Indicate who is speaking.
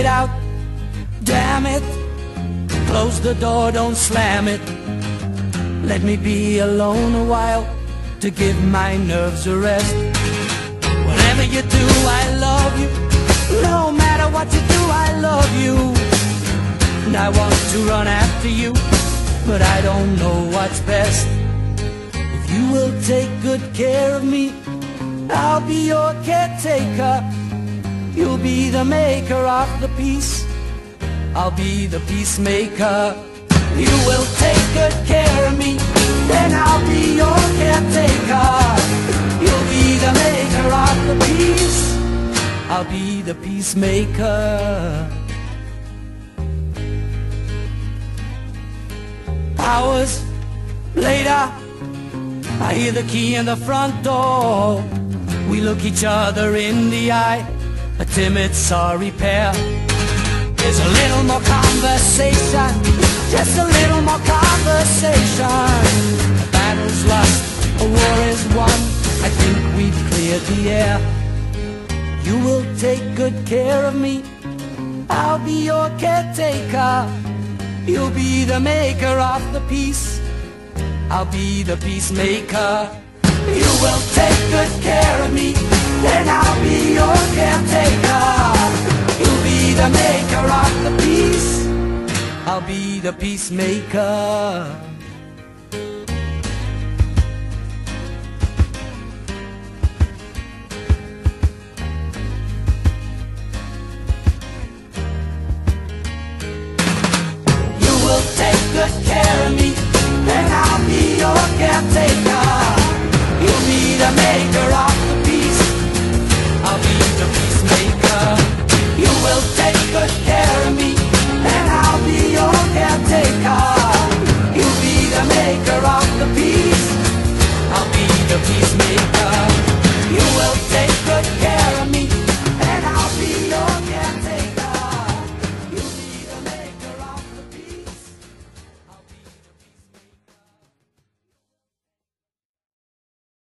Speaker 1: it out, damn it. Close the door, don't slam it. Let me be alone a while to give my nerves a rest. Whatever you do, I love you. No matter what you do, I love you. And I want to run after you, but I don't know what's best. If you will take good care of me, I'll be your caretaker. You'll be the maker of the peace, I'll be the peacemaker. You will take good care of me, then I'll be your caretaker. You'll be the maker of the peace, I'll be the peacemaker. Hours later, I hear the key in the front door. We look each other in the eye, a timid sorry pair. There's a little more conversation, just a little more conversation. A battle's lost, a war is won, I think we've cleared the air. You will take good care of me, I'll be your caretaker. You'll be the maker of the peace, I'll be the peacemaker. You will take good care of me, then I'll be your caretaker. You'll be the maker of the peace, I'll be the peacemaker. You will take good care of me, then I'll be your caretaker. You'll be the maker of the peace, I'll be the peacemaker. You will take good care of me,